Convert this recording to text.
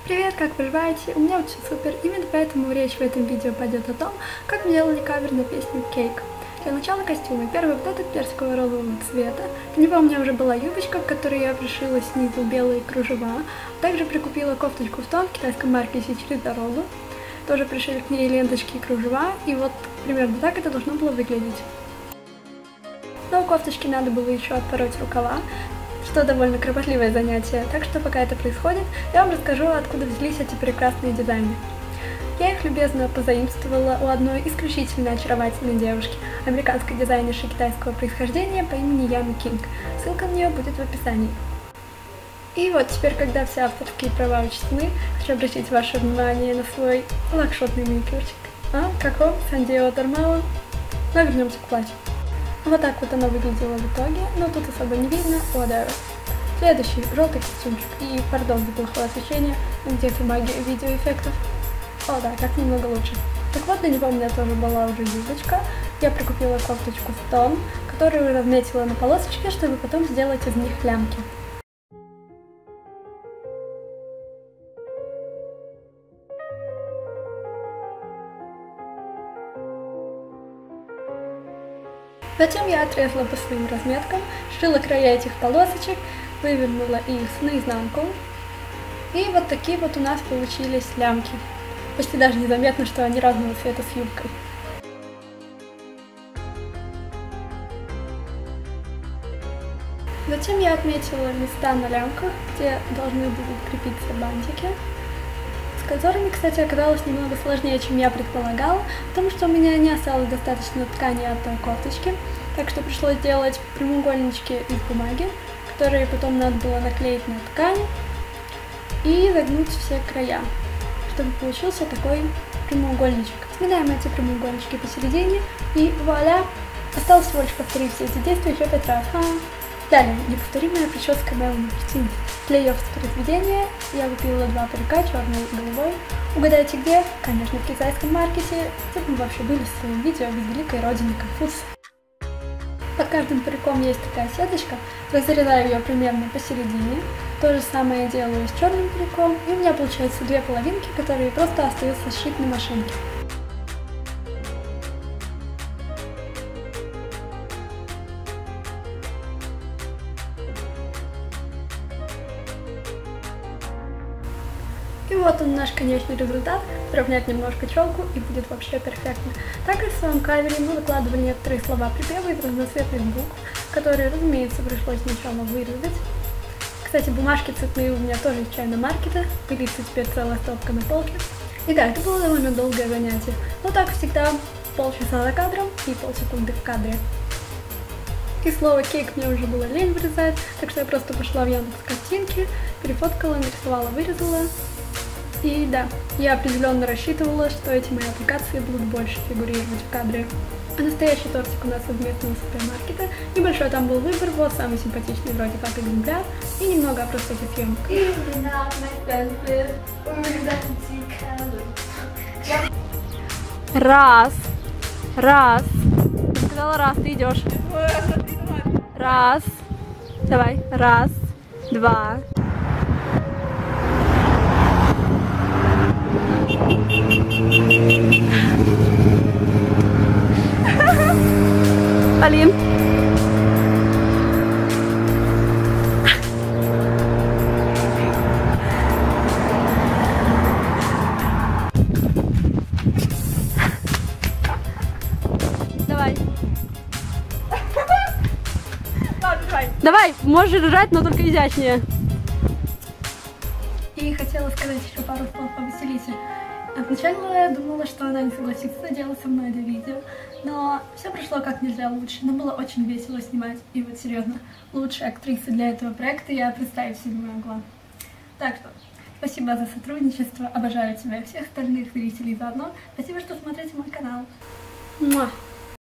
Привет, как поживаете? У меня вот все супер. Именно поэтому речь в этом видео пойдет о том, как мы делали кавер на песню Cake. Для начала костюмы. Первый вот этот персикового розового цвета. Для него у меня уже была юбочка, в которой я пришила снизу белые кружева. Также прикупила кофточку в тон в китайской марке через дорогу. Тоже пришили к ней ленточки и кружева. И вот примерно так это должно было выглядеть. Но у кофточки надо было еще отпороть рукава, что довольно кропотливое занятие, так что пока это происходит, я вам расскажу, откуда взялись эти прекрасные дизайны. Я их любезно позаимствовала у одной исключительно очаровательной девушки, американской дизайнерши китайского происхождения по имени Ями Кинг. Ссылка на нее будет в описании. И вот теперь, когда все авторские права учтены, хочу обратить ваше внимание на свой лакшотный маникюрчик. Как вам? Сандио Дармаун? Но вернемся к платью. Вот так вот оно выглядело в итоге, но тут особо не видно. Whatever. Следующий желтый костюмчик. И, пардон за плохое освещение, где-то магия видеоэффектов. О да, так немного лучше. Так вот, для него у меня тоже была уже юбочка. Я прикупила кофточку в тон, которую разметила на полосочке, чтобы потом сделать из них лямки. Затем я отрезала по своим разметкам, сшила края этих полосочек, вывернула их наизнанку. И вот такие вот у нас получились лямки. Почти даже незаметно, что они разного цвета с юбкой. Затем я отметила места на лямках, где должны будут крепиться бантики, с которыми, кстати, оказалось немного сложнее, чем я предполагала, потому что у меня не осталось достаточно ткани от кофточки, так что пришлось делать прямоугольнички из бумаги, которые потом надо было наклеить на ткань и загнуть все края, чтобы получился такой прямоугольничек. Сминаем эти прямоугольнички посередине и вуаля! Осталось всего лишь повторить все эти действия еще 5 раз. Далее, неповторимая прическа Мелани Кристин. Для ее воспроизведения я купила 2 парика, черный и голубой. Угадайте где? Конечно, в китайском маркете. Где бы мы вообще были в своем видео без великой родины Конфуция. Под каждым париком есть такая сеточка. Разрезаю ее примерно посередине. То же самое я делаю с черным париком. И у меня получается 2 половинки, которые просто остаются сшить на машинке. И вот он наш конечный результат. Равнять немножко челку и будет вообще перфектно. Также в своем кавере мы выкладывали некоторые слова припева из разноцветных букв, которые, разумеется, пришлось сначала вырезать. Кстати, бумажки цветные у меня тоже из чайного маркета. Пылится теперь целая стопка на полке. И да, это было довольно долгое занятие. Но так всегда полчаса за кадром и полсекунды в кадре. И слово «кейк» мне уже было лень вырезать, так что я просто пошла в Яндекс.Картинки, перефоткала, нарисовала, вырезала. И да, я определенно рассчитывала, что эти мои аппликации будут больше фигурировать в кадре. А настоящий тортик у нас из местного супермаркета. Небольшой там был выбор, вот самый симпатичный вроде как экземпляр. И немного о простоте съемок. Раз. Я сказала раз, ты идешь. Раз. Давай. Раз. Два. Алин. Давай. Давай, можешь ржать, но только изящнее. И хотела сказать еще пару слов о Василисе. Сначала я думала, что она не согласится делать со мной это видео, но все прошло как нельзя лучше. Нам было очень весело снимать, и вот серьезно, лучшей актрисы для этого проекта я представить себе не могла. Так что, спасибо за сотрудничество, обожаю тебя и всех остальных зрителей заодно. Спасибо, что смотрите мой канал. Муа!